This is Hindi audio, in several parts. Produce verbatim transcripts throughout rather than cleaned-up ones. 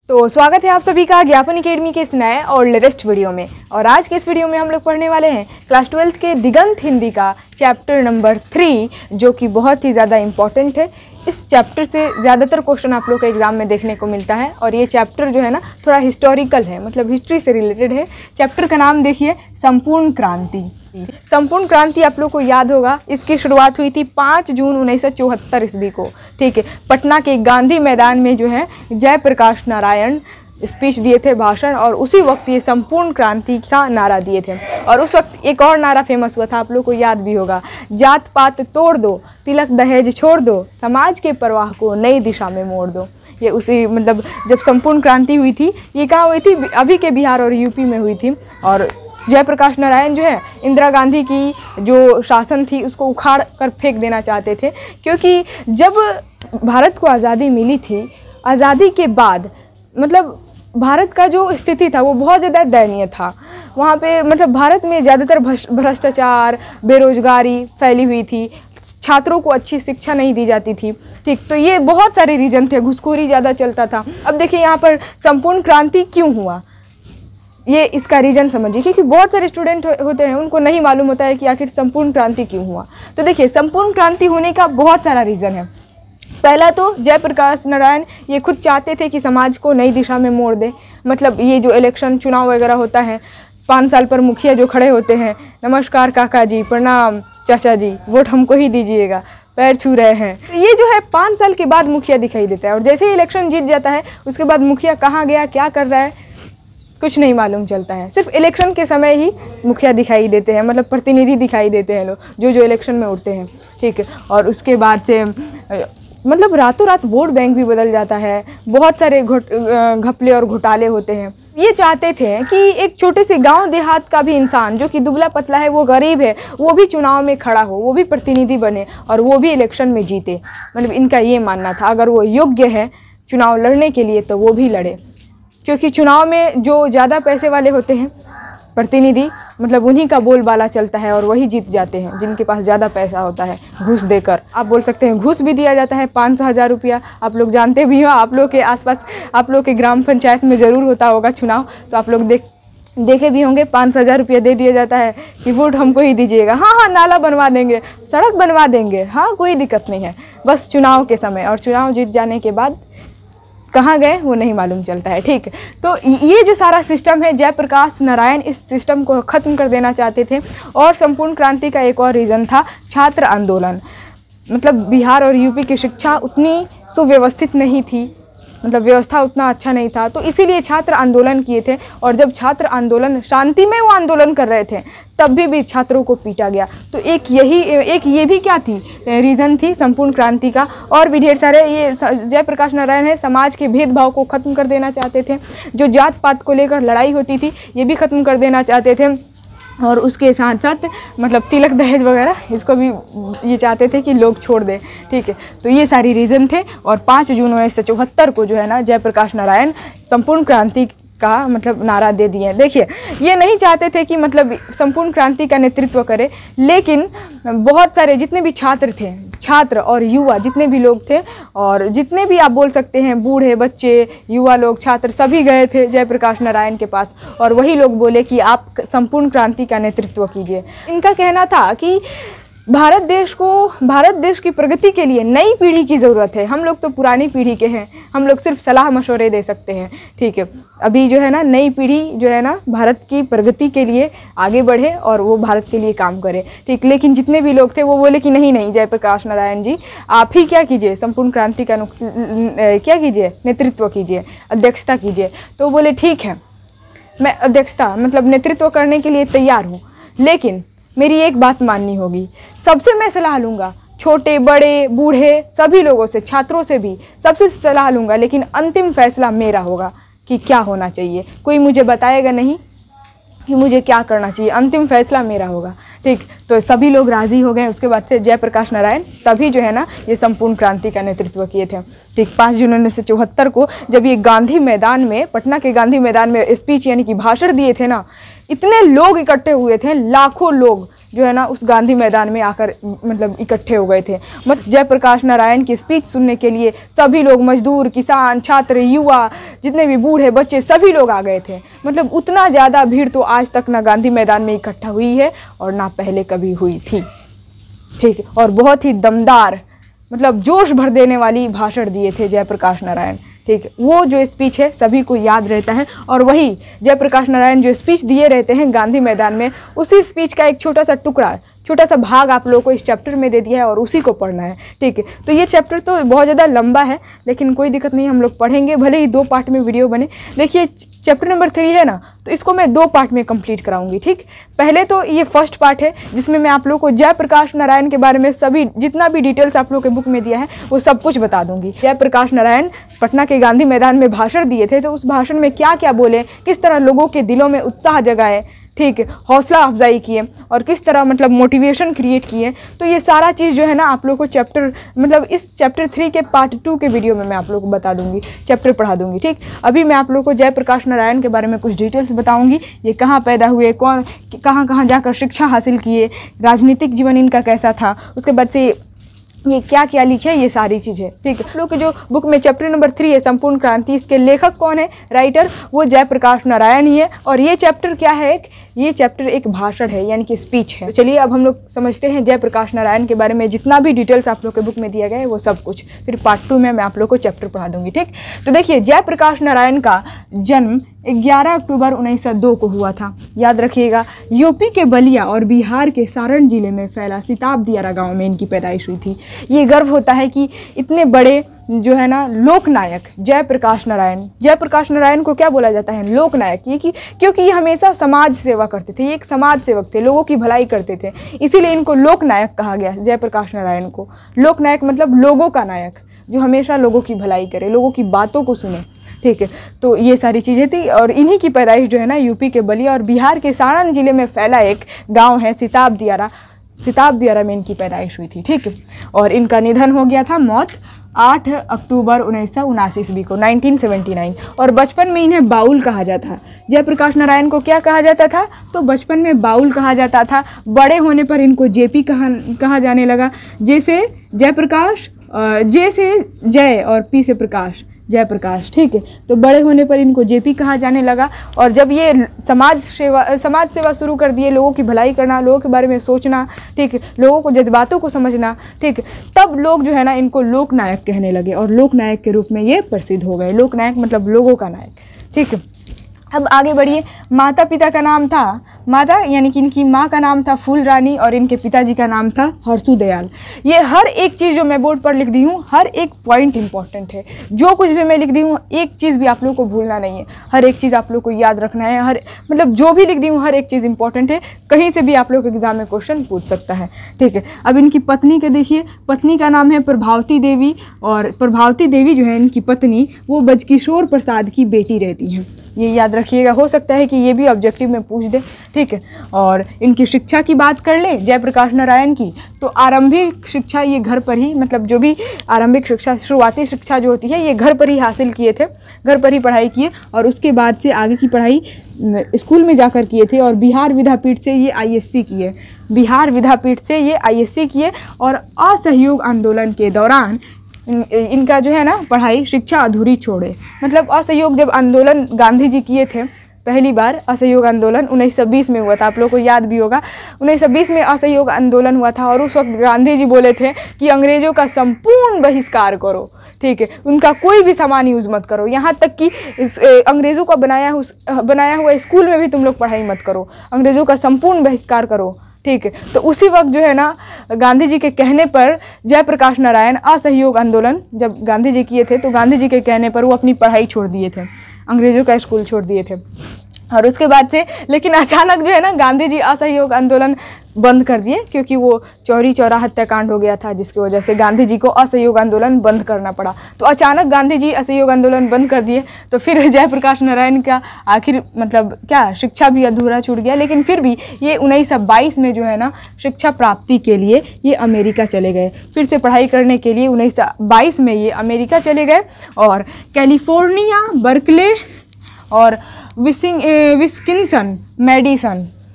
तो स्वागत है आप सभी का ज्ञापन एकेडमी के इस नए और लेटेस्ट वीडियो में। और आज के इस वीडियो में हम लोग पढ़ने वाले हैं क्लास ट्वेल्थ के दिगंत हिंदी का चैप्टर नंबर थ्री, जो कि बहुत ही ज़्यादा इम्पॉर्टेंट है। इस चैप्टर से ज़्यादातर क्वेश्चन आप लोग के एग्जाम में देखने को मिलता है और ये चैप्टर जो है ना थोड़ा हिस्टोरिकल है, मतलब हिस्ट्री से रिलेटेड है। चैप्टर का नाम देखिए, संपूर्ण क्रांति। संपूर्ण क्रांति आप लोग को याद होगा, इसकी शुरुआत हुई थी पाँच जून उन्नीस सौ चौहत्तर ईस्वी को। ठीक है, पटना के गांधी मैदान में जो है जयप्रकाश नारायण स्पीच दिए थे, भाषण, और उसी वक्त ये संपूर्ण क्रांति का नारा दिए थे। और उस वक्त एक और नारा फेमस हुआ था, आप लोग को याद भी होगा, जात पात तोड़ दो, तिलक दहेज छोड़ दो, समाज के प्रवाह को नई दिशा में मोड़ दो। ये उसी मतलब जब संपूर्ण क्रांति हुई थी, ये कहाँ हुई थी? अभी के बिहार और यूपी में हुई थी। और जयप्रकाश नारायण जो है इंदिरा गांधी की जो शासन थी उसको उखाड़ कर फेंक देना चाहते थे, क्योंकि जब भारत को आज़ादी मिली थी, आज़ादी के बाद मतलब भारत का जो स्थिति था वो बहुत ज़्यादा दयनीय था। वहाँ पे मतलब भारत में ज़्यादातर भ्रष्टाचार, बेरोजगारी फैली हुई थी, छात्रों को अच्छी शिक्षा नहीं दी जाती थी। ठीक, तो ये बहुत सारे रीज़न थे, घुसखोरी ज़्यादा चलता था। अब देखिए यहाँ पर संपूर्ण क्रांति क्यों हुआ, ये इसका रीज़न समझिए, क्योंकि बहुत सारे स्टूडेंट हो, होते हैं उनको नहीं मालूम होता है कि आखिर संपूर्ण क्रांति क्यों हुआ। तो देखिए, संपूर्ण क्रांति होने का बहुत सारा रीज़न है। पहला तो जयप्रकाश नारायण ये खुद चाहते थे कि समाज को नई दिशा में मोड़ दे। मतलब ये जो इलेक्शन चुनाव वगैरह होता है, पाँच साल पर मुखिया जो खड़े होते हैं, नमस्कार काका जी, प्रणाम चाचा जी, वोट हमको ही दीजिएगा, पैर छू रहे हैं, तो ये जो है पाँच साल के बाद मुखिया दिखाई देता है। और जैसे ही इलेक्शन जीत जाता है उसके बाद मुखिया कहाँ गया, क्या कर रहा है, कुछ नहीं मालूम चलता है। सिर्फ इलेक्शन के समय ही मुखिया दिखाई देते हैं, मतलब प्रतिनिधि दिखाई देते हैं लोग जो जो इलेक्शन में उठते हैं। ठीक है, और उसके बाद से मतलब रातों रात वोट बैंक भी बदल जाता है, बहुत सारे घपले और घोटाले होते हैं। ये चाहते थे कि एक छोटे से गांव देहात का भी इंसान जो कि दुबला पतला है, वो गरीब है, वो भी चुनाव में खड़ा हो, वो भी प्रतिनिधि बने और वो भी इलेक्शन में जीते। मतलब इनका ये मानना था, अगर वो योग्य है चुनाव लड़ने के लिए तो वो भी लड़े, क्योंकि चुनाव में जो ज़्यादा पैसे वाले होते हैं प्रतिनिधि, मतलब उन्हीं का बोलबाला चलता है और वही जीत जाते हैं जिनके पास ज़्यादा पैसा होता है। घूस देकर, आप बोल सकते हैं घूस भी दिया जाता है, पाँच सौ हज़ार रुपया, आप लोग जानते भी हो। आप लोग के आसपास, आप लोग के ग्राम पंचायत में ज़रूर होता होगा चुनाव, तो आप लोग देख देखे भी होंगे, पाँच हज़ार रुपया दे दिया जाता है कि वोट हमको ही दीजिएगा। हाँ हाँ, नाला बनवा देंगे, सड़क बनवा देंगे, हाँ कोई दिक्कत नहीं है, बस चुनाव के समय। और चुनाव जीत जाने के बाद कहाँ गए वो नहीं मालूम चलता है। ठीक, तो ये जो सारा सिस्टम है, जयप्रकाश नारायण इस सिस्टम को ख़त्म कर देना चाहते थे। और संपूर्ण क्रांति का एक और रीज़न था छात्र आंदोलन। मतलब बिहार और यूपी की शिक्षा उतनी सुव्यवस्थित नहीं थी, मतलब व्यवस्था उतना अच्छा नहीं था, तो इसीलिए छात्र आंदोलन किए थे। और जब छात्र आंदोलन शांति में वो आंदोलन कर रहे थे तब भी भी छात्रों को पीटा गया। तो एक यही एक ये भी क्या थी, रीज़न थी संपूर्ण क्रांति का। और भी ढेर सारे, ये जयप्रकाश नारायण है समाज के भेदभाव को ख़त्म कर देना चाहते थे, जो जात पात को लेकर लड़ाई होती थी ये भी ख़त्म कर देना चाहते थे। और उसके साथ साथ मतलब तिलक दहेज वगैरह इसको भी ये चाहते थे कि लोग छोड़ दें। ठीक है, तो ये सारी रीज़न थे। और पाँच जून उन्नीस सौ चौहत्तर को जो है ना जयप्रकाश नारायण संपूर्ण क्रांति का मतलब नारा दे दिए। देखिए, ये नहीं चाहते थे कि मतलब संपूर्ण क्रांति का नेतृत्व करे, लेकिन बहुत सारे जितने भी छात्र थे, छात्र और युवा जितने भी लोग थे, और जितने भी आप बोल सकते हैं बूढ़े, बच्चे, युवा लोग, छात्र, सभी गए थे जयप्रकाश नारायण के पास। और वही लोग बोले कि आप संपूर्ण क्रांति का नेतृत्व कीजिए। इनका कहना था कि भारत देश को, भारत देश की प्रगति के लिए नई पीढ़ी की ज़रूरत है। हम लोग तो पुरानी पीढ़ी के हैं, हम लोग सिर्फ सलाह मशवरे दे सकते हैं। ठीक है, अभी जो है ना नई पीढ़ी जो है ना भारत की प्रगति के लिए आगे बढ़े और वो भारत के लिए काम करे। ठीक, लेकिन जितने भी लोग थे वो बोले कि नहीं नहीं जयप्रकाश नारायण जी, आप ही क्या कीजिए, संपूर्ण क्रांति का क्या कीजिए, नेतृत्व कीजिए, अध्यक्षता कीजिए। तो बोले ठीक है, मैं अध्यक्षता मतलब नेतृत्व करने के लिए तैयार हूँ, लेकिन मेरी एक बात माननी होगी, सबसे मैं सलाह लूँगा, छोटे बड़े बूढ़े सभी लोगों से, छात्रों से भी सबसे सलाह लूँगा, लेकिन अंतिम फैसला मेरा होगा कि क्या होना चाहिए। कोई मुझे बताएगा नहीं कि मुझे क्या करना चाहिए, अंतिम फैसला मेरा होगा। ठीक, तो सभी लोग राज़ी हो गए। उसके बाद से जयप्रकाश नारायण तभी जो है ना ये संपूर्ण क्रांति का नेतृत्व किए थे। ठीक, पाँच जून उन्नीस सौ चौहत्तर को जब ये गांधी मैदान में, पटना के गांधी मैदान में स्पीच यानी कि भाषण दिए थे ना, इतने लोग इकट्ठे हुए थे, लाखों लोग जो है ना उस गांधी मैदान में आकर मतलब इकट्ठे हो गए थे। मतलब जयप्रकाश नारायण की स्पीच सुनने के लिए सभी लोग, मजदूर, किसान, छात्र, युवा, जितने भी बूढ़े, बच्चे, सभी लोग आ गए थे। मतलब उतना ज़्यादा भीड़ तो आज तक ना गांधी मैदान में इकट्ठा हुई है और ना पहले कभी हुई थी। ठीक है, और बहुत ही दमदार, मतलब जोश भर देने वाली भाषण दिए थे जयप्रकाश नारायण। ठीक है, वो जो स्पीच है सभी को याद रहता है, और वही जयप्रकाश नारायण जो स्पीच दिए रहते हैं गांधी मैदान में, उसी स्पीच का एक छोटा सा टुकड़ा, छोटा सा भाग आप लोगों को इस चैप्टर में दे दिया है और उसी को पढ़ना है। ठीक है, तो ये चैप्टर तो बहुत ज़्यादा लंबा है, लेकिन कोई दिक्कत नहीं, हम लोग पढ़ेंगे, भले ही दो पार्ट में वीडियो बने। देखिए चैप्टर नंबर थ्री है ना, तो इसको मैं दो पार्ट में कंप्लीट कराऊंगी। ठीक, पहले तो ये फर्स्ट पार्ट है जिसमें मैं आप लोगों को जयप्रकाश नारायण के बारे में सभी जितना भी डिटेल्स आप लोगों के बुक में दिया है वो सब कुछ बता दूंगी। जयप्रकाश नारायण पटना के गांधी मैदान में भाषण दिए थे, तो उस भाषण में क्या क्या बोले, किस तरह लोगों के दिलों में उत्साह जगाए, ठीक है, हौसला अफजाई किए और किस तरह मतलब मोटिवेशन क्रिएट किए, तो ये सारा चीज़ जो है ना आप लोगों को चैप्टर मतलब इस चैप्टर थ्री के पार्ट टू के वीडियो में मैं आप लोगों को बता दूंगी, चैप्टर पढ़ा दूंगी। ठीक, अभी मैं आप लोगों को जयप्रकाश नारायण के बारे में कुछ डिटेल्स बताऊंगी। ये कहाँ पैदा हुए, कौन कहाँ कहाँ जाकर शिक्षा हासिल किए, राजनीतिक जीवन इनका कैसा था, उसके बाद से ये क्या क्या लिखे, ये सारी चीज़ें। ठीक है, लोग के जो बुक में चैप्टर नंबर थ्री है संपूर्ण क्रांति, इसके लेखक कौन है, राइटर, वो जयप्रकाश नारायण ही है। और ये चैप्टर क्या है, एक ये चैप्टर एक भाषण है यानी कि स्पीच है। तो चलिए अब हम लोग समझते हैं जयप्रकाश नारायण के बारे में जितना भी डिटेल्स आप लोग के बुक में दिया गया है वो सब कुछ, फिर पार्ट टू में मैं आप लोग को चैप्टर पढ़ा दूंगी। ठीक, तो देखिए जयप्रकाश नारायण का जन्म ग्यारह अक्टूबर उन्नीस सौ दो को हुआ था, याद रखिएगा। यूपी के बलिया और बिहार के सारण जिले में फैला सिताब दियारा गांव में इनकी पैदाइश हुई थी। ये गर्व होता है कि इतने बड़े जो है ना लोकनायक जयप्रकाश नारायण, जयप्रकाश नारायण को क्या बोला जाता है, लोकनायक, ये कि क्योंकि ये हमेशा समाज सेवा करते थे, ये एक समाज सेवक थे, लोगों की भलाई करते थे, इसीलिए इनको लोकनायक कहा गया। जयप्रकाश नारायण को लोकनायक मतलब लोगों का नायक, जो हमेशा लोगों की भलाई करे, लोगों की बातों को सुने। ठीक है, तो ये सारी चीज़ें थी और इन्हीं की पैदाइश जो है ना यूपी के बलिया और बिहार के सारण जिले में फैला एक गांव है सिताब दियारा, सिताब दियारा में इनकी पैदाइश हुई थी। ठीक है, और इनका निधन हो गया था, मौत आठ अक्टूबर उन्नीस सौ उनासी ईस्वी को, नाइनटीन सेवेंटी नाइन। और बचपन में इन्हें बाउल कहा जाता था। जयप्रकाश नारायण को क्या कहा जाता था, तो बचपन में बाउल कहा जाता था। बड़े होने पर इनको जेपी कहा कहा जाने लगा, जैसे जयप्रकाश, जैसे जय और पी से प्रकाश, जयप्रकाश। ठीक है, तो बड़े होने पर इनको जेपी कहा जाने लगा। और जब ये समाज सेवा समाज सेवा शुरू कर दिए, लोगों की भलाई करना, लोगों के बारे में सोचना, ठीक है, लोगों को जज्बातों को समझना, ठीक है, तब लोग जो है ना इनको लोकनायक कहने लगे और लोकनायक के रूप में ये प्रसिद्ध हो गए। लोकनायक मतलब लोगों का नायक। ठीक है, अब आगे बढ़िए। माता पिता का नाम था, माता यानी कि इनकी माँ का नाम था फूल रानी और इनके पिताजी का नाम था हरसू दयाल। ये हर एक चीज़ जो मैं बोर्ड पर लिख दी हूँ, हर एक पॉइंट इंपॉर्टेंट है। जो कुछ भी मैं लिख दी हूँ एक चीज़ भी आप लोग को भूलना नहीं है, हर एक चीज़ आप लोग को याद रखना है। हर मतलब जो भी लिख दी हूँ हर एक चीज़ इंपॉर्टेंट है, कहीं से भी आप लोग एग्जाम में क्वेश्चन पूछ सकता है। ठीक है, अब इनकी पत्नी का देखिए, पत्नी का नाम है प्रभावती देवी और प्रभावती देवी जो है इनकी पत्नी वो बजकिशोर प्रसाद की बेटी रहती हैं, ये याद रखिएगा। हो सकता है कि ये भी ऑब्जेक्टिव में पूछ दे। ठीक है, और इनकी शिक्षा की बात कर लें जयप्रकाश नारायण की, तो आरंभिक शिक्षा ये घर पर ही, मतलब जो भी आरंभिक शिक्षा, शुरुआती शिक्षा जो होती है ये घर पर ही हासिल किए थे, घर पर ही पढ़ाई किए और उसके बाद से आगे की पढ़ाई स्कूल में जाकर किए थे। और बिहार विद्यापीठ से ये आईएससी किए, बिहार विद्यापीठ से ये आईएससी किए और असहयोग आंदोलन के दौरान इन, इनका जो है ना पढ़ाई शिक्षा अधूरी छोड़े। मतलब असहयोग जब आंदोलन गांधी जी किए थे पहली बार, असहयोग आंदोलन उन्नीस सौ बीस में हुआ था, आप लोग को याद भी होगा। उन्नीस सौ बीस में असहयोग आंदोलन हुआ था और उस वक्त गांधी जी बोले थे कि अंग्रेज़ों का संपूर्ण बहिष्कार करो। ठीक है, उनका कोई भी सामान यूज़ मत करो, यहाँ तक कि इस अंग्रेज़ों का बनाया उस बनाया हुआ स्कूल में भी तुम लोग पढ़ाई मत करो, अंग्रेज़ों का संपूर्ण बहिष्कार करो। ठीक है, तो उसी वक्त जो है ना गांधी जी के कहने पर जयप्रकाश नारायण असहयोग आंदोलन जब गांधी जी किए थे तो गांधी जी के कहने पर वो अपनी पढ़ाई छोड़ दिए थे, अंग्रेज़ों का स्कूल छोड़ दिए थे। और उसके बाद से लेकिन अचानक जो है ना गांधी जी असहयोग आंदोलन बंद कर दिए, क्योंकि वो चौरी चौरा हत्याकांड हो गया था जिसकी वजह से गांधी जी को असहयोग आंदोलन बंद करना पड़ा। तो अचानक गांधी जी असहयोग आंदोलन बंद कर दिए, तो फिर जयप्रकाश नारायण का आखिर मतलब क्या शिक्षा भी अधूरा छूट गया। लेकिन फिर भी ये उन्नीस सौ बाईस में जो है ना शिक्षा प्राप्ति के लिए ये अमेरिका चले गए, फिर से पढ़ाई करने के लिए उन्नीस सौ बाईस में ये अमेरिका चले गए और कैलिफोर्निया, बर्कले और विसिंग विस्किंसन मेडिसन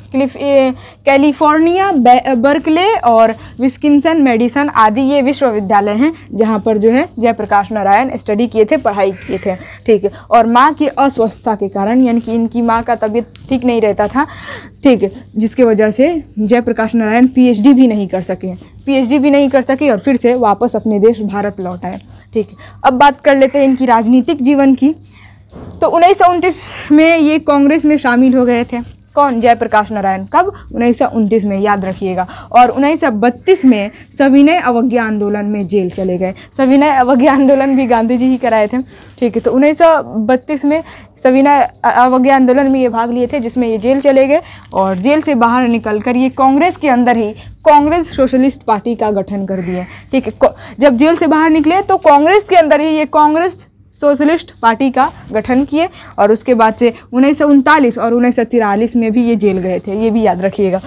क्लिफ कैलिफोर्निया, बर्कले और विस्किंसन मेडिसन आदि ये विश्वविद्यालय हैं जहाँ पर जो है जयप्रकाश नारायण स्टडी किए थे, पढ़ाई किए थे। ठीक है, और माँ की अस्वस्थता के कारण, यानी कि इनकी माँ का तबीयत ठीक नहीं रहता था, ठीक है, जिसके वजह से जयप्रकाश नारायण पीएचडी भी नहीं कर सके पीएचडी भी नहीं कर सके और फिर से वापस अपने देश भारत लौट आए। ठीक है, अब बात कर लेते हैं इनकी राजनीतिक जीवन की। तो उन्नीस सौ उनतीस में ये कांग्रेस में शामिल हो गए थे। कौन? जयप्रकाश नारायण। कब? उन्नीस सौ उनतीस में, याद रखिएगा। और उन्नीस सौ बत्तीस में सविनय अवज्ञा आंदोलन में जेल चले गए। सविनय अवज्ञा आंदोलन भी गांधी जी ही कराए थे। ठीक है, तो उन्नीस सौ बत्तीस में सविनय अवज्ञा आंदोलन में ये भाग लिए थे, जिसमें ये जेल चले गए और जेल से बाहर निकलकर ये कांग्रेस के अंदर ही कांग्रेस सोशलिस्ट पार्टी का गठन कर दिया। ठीक है, जब जेल से बाहर निकले तो कांग्रेस के अंदर ही ये कांग्रेस सोशलिस्ट पार्टी का गठन किए और उसके बाद से उन्नीस सौ उनतालीस और उन्नीस सौ तिरालीस में भी ये जेल गए थे, ये भी याद रखिएगा।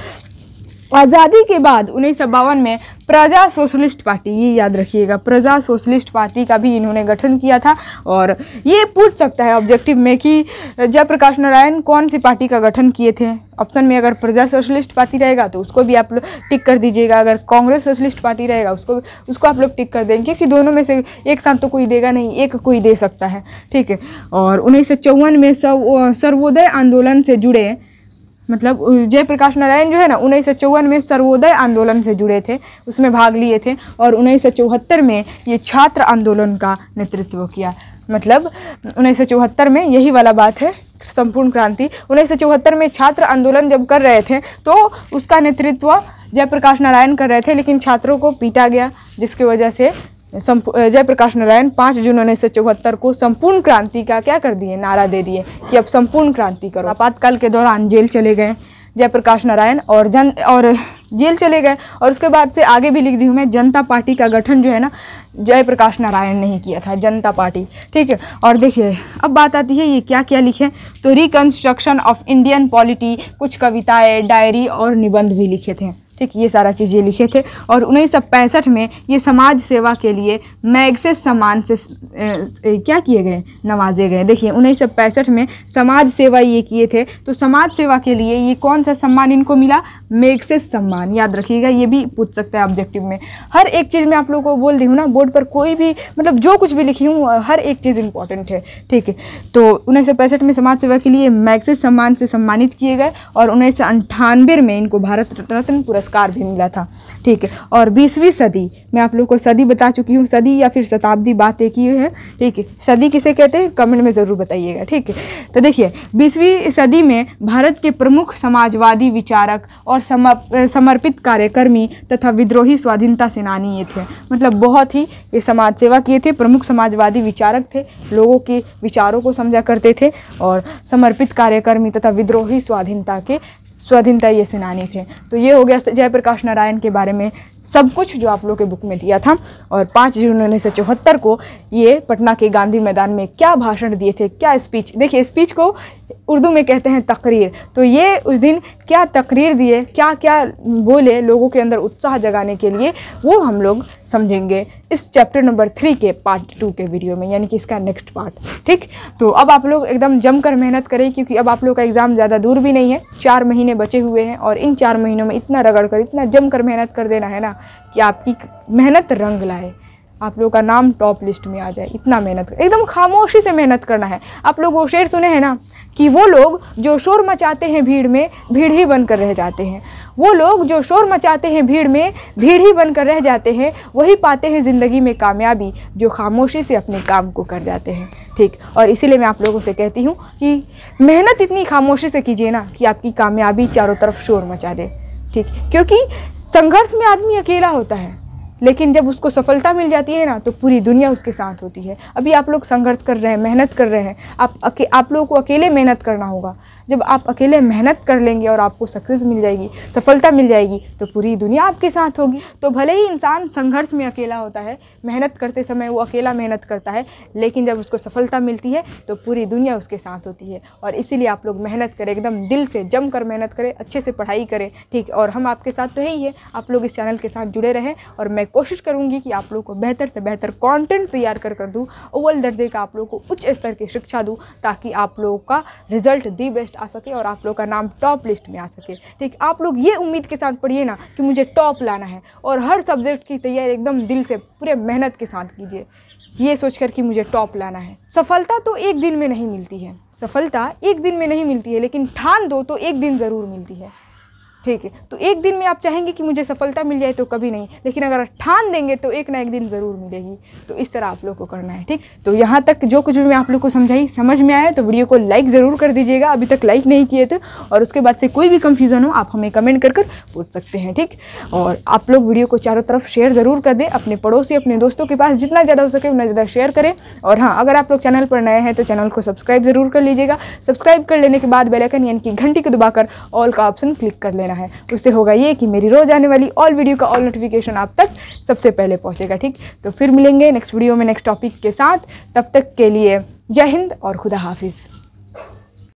आज़ादी के बाद उन्नीस सौ बावन में प्रजा सोशलिस्ट पार्टी, ये याद रखिएगा, प्रजा सोशलिस्ट पार्टी का भी इन्होंने गठन किया था। और ये पूछ सकता है ऑब्जेक्टिव में कि जयप्रकाश नारायण कौन सी पार्टी का गठन किए थे। ऑप्शन में अगर प्रजा सोशलिस्ट पार्टी रहेगा तो उसको भी आप लोग टिक कर दीजिएगा, अगर कांग्रेस सोशलिस्ट पार्टी रहेगा उसको उसको आप लोग टिक कर देंगे, क्योंकि दोनों में से एक साथ तो कोई देगा नहीं, एक कोई दे सकता है। ठीक है, और उन्नीस सौ चौवन में सब सर्वोदय आंदोलन से जुड़े, मतलब जयप्रकाश नारायण जो है ना उन्नीस सौ चौवन में सर्वोदय आंदोलन से जुड़े थे, उसमें भाग लिए थे। और उन्नीस सौ चौहत्तर में ये छात्र आंदोलन का नेतृत्व किया। मतलब उन्नीस सौ चौहत्तर में, यही वाला बात है संपूर्ण क्रांति, उन्नीस सौ चौहत्तर में छात्र आंदोलन जब कर रहे थे तो उसका नेतृत्व जयप्रकाश नारायण कर रहे थे, लेकिन छात्रों को पीटा गया, जिसकी वजह से जयप्रकाश नारायण पाँच जून उन्नीस सौ चौहत्तर को संपूर्ण क्रांति का क्या कर दिए, नारा दे दिए कि अब संपूर्ण क्रांति करो। आपातकाल के दौरान जेल चले गए जयप्रकाश नारायण और जन और जेल चले गए। और उसके बाद से आगे भी लिख दी हूँ मैं, जनता पार्टी का गठन जो है ना जयप्रकाश नारायण ने ही किया था, जनता पार्टी। ठीक है, और देखिए अब बात आती है ये क्या क्या लिखे। तो रिकंस्ट्रक्शन ऑफ इंडियन पॉलिटी, कुछ कविताएँ, डायरी और निबंध भी लिखे थे। ठीक, ये सारा चीज़ें लिखे थे। और उन्नीस सौ पैंसठ में ये समाज सेवा के लिए मैग्सेस सम्मान से ए, क्या किए गए, नवाजे गए। देखिए उन्नीस सौ पैंसठ में समाज सेवा ये किए थे, तो समाज सेवा के लिए ये कौन सा सम्मान इनको मिला, मैग्सेस सम्मान, याद रखिएगा, ये भी पूछ सकता है ऑब्जेक्टिव में। हर एक चीज़ मैं आप लोगों को बोल दी हूँ ना, बोर्ड पर कोई भी मतलब जो कुछ भी लिखी हूँ हर एक चीज़ इंपॉर्टेंट है। ठीक है, तो उन्नीस सौ पैंसठ में समाज सेवा के लिए मैग्सेस सम्मान से सम्मानित किए गए और उन्नीस सौ अंठानवे में इनको भारत रत्न पुरस्कार कार भी मिला था। ठीक है, और बीसवीं सदी, मैं आप लोगों को सदी बता चुकी हूँ, सदी या फिर शताब्दी बात एक ही है। ठीक है, सदी किसे कहते हैं कमेंट में ज़रूर बताइएगा। ठीक है, तो देखिए बीसवीं सदी में भारत के प्रमुख समाजवादी विचारक और समर्पित कार्यकर्मी तथा विद्रोही स्वाधीनता सेनानी ये थे। मतलब बहुत ही ये समाज सेवा किए थे, प्रमुख समाजवादी विचारक थे, लोगों के विचारों को समझा करते थे और समर्पित कार्यकर्मी तथा विद्रोही स्वाधीनता के स्वाधीनता ये सेनानी थे। तो ये हो गया जयप्रकाश नारायण के बारे में सब कुछ जो आप लोग के बुक में दिया था। और पाँच जून उन्नीस सौ चौहत्तर को ये पटना के गांधी मैदान में क्या भाषण दिए थे, क्या स्पीच, देखिए स्पीच को उर्दू में कहते हैं तकरीर। तो ये उस दिन क्या तकरीर दिए, क्या क्या बोले लोगों के अंदर उत्साह जगाने के लिए, वो हम लोग समझेंगे इस चैप्टर नंबर थ्री के पार्ट टू के वीडियो में, यानी कि इसका नेक्स्ट पार्ट। ठीक, तो अब आप लोग एकदम जमकर मेहनत करें, क्योंकि अब आप लोग का एग्ज़ाम ज़्यादा दूर भी नहीं है, चार महीने बचे हुए हैं और इन चार महीनों में इतना रगड़ कर, इतना जमकर मेहनत कर देना है ना कि आपकी मेहनत रंग लाए, आप लोगों का नाम टॉप लिस्ट में आ जाए। इतना मेहनत, एकदम खामोशी से मेहनत करना है। आप लोग वो शेर सुने हैं ना कि वो लोग जो शोर मचाते हैं भीड़ में, भीड़ ही बनकर रह जाते हैं। वो लोग जो शोर मचाते हैं भीड़ में, भीड़ ही बनकर रह जाते हैं। वही पाते हैं ज़िंदगी में कामयाबी जो खामोशी से अपने काम को कर जाते हैं। ठीक, और इसीलिए मैं आप लोगों से कहती हूँ कि मेहनत इतनी खामोशी से कीजिए ना कि आपकी कामयाबी चारों तरफ शोर मचा दे। ठीक, क्योंकि संघर्ष में आदमी अकेला होता है, लेकिन जब उसको सफलता मिल जाती है ना तो पूरी दुनिया उसके साथ होती है। अभी आप लोग संघर्ष कर रहे हैं, मेहनत कर रहे हैं, आप अके, आप लोगों को अकेले मेहनत करना होगा। जब आप अकेले मेहनत कर लेंगे और आपको सक्सेस मिल जाएगी, सफलता मिल जाएगी, तो पूरी दुनिया आपके साथ होगी। तो भले ही इंसान संघर्ष में अकेला होता है, मेहनत करते समय वो अकेला मेहनत करता है, लेकिन जब उसको सफलता मिलती है तो पूरी दुनिया उसके साथ होती है। और इसीलिए आप लोग मेहनत करें, एकदम दिल से जमकर मेहनत करें, अच्छे से पढ़ाई करें। ठीक, और हम आपके साथ तो है ही है, आप लोग इस चैनल के साथ जुड़े रहें और मैं कोशिश करूँगी कि आप लोग को बेहतर से बेहतर कंटेंट तैयार कर कर दूँ, अव्वल दर्जे का आप लोग को उच्च स्तर की शिक्षा दूँ, ताकि आप लोगों का रिजल्ट दी बेस्ट आ सके और आप लोग का नाम टॉप लिस्ट में आ सके। ठीक, आप लोग ये उम्मीद के साथ पढ़िए ना कि मुझे टॉप लाना है, और हर सब्जेक्ट की तैयारी एकदम दिल से पूरे मेहनत के साथ कीजिए, ये सोचकर कि मुझे टॉप लाना है। सफलता तो एक दिन में नहीं मिलती है, सफलता एक दिन में नहीं मिलती है, लेकिन ठान दो तो एक दिन ज़रूर मिलती है। ठीक है, तो एक दिन में आप चाहेंगे कि मुझे सफलता मिल जाए तो कभी नहीं, लेकिन अगर ठान देंगे तो एक ना एक दिन ज़रूर मिलेगी। तो इस तरह आप लोग को करना है। ठीक, तो यहाँ तक जो कुछ भी मैं आप लोग को समझाई समझ में आया तो वीडियो को लाइक ज़रूर कर दीजिएगा, अभी तक लाइक नहीं किए थे। और उसके बाद से कोई भी कन्फ्यूज़न हो आप हमें कमेंट कर कर पूछ सकते हैं। ठीक, और आप लोग वीडियो को चारों तरफ शेयर ज़रूर कर दें, अपने पड़ोसी अपने दोस्तों के पास जितना ज़्यादा हो सके उतना ज़्यादा शेयर करें। और हाँ, अगर आप लोग चैनल पर नए हैं तो चैनल को सब्सक्राइब ज़रूर कर लीजिएगा। सब्सक्राइब कर लेने के बाद बेल आइकन यानी कि घंटी को दबाकर ऑल का ऑप्शन क्लिक कर लेना है। उससे होगा ये कि मेरी रोज आने वाली ऑल वीडियो का ऑल नोटिफिकेशन आप तक सबसे पहले पहुंचेगा। ठीक, तो फिर मिलेंगे नेक्स्ट वीडियो में नेक्स्ट टॉपिक के साथ। तब तक के लिए जय हिंद और खुदा हाफिज़।